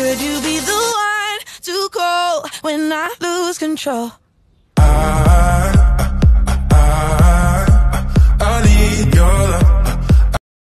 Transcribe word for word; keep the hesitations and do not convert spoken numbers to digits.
Could you be the one to call when I lose control? I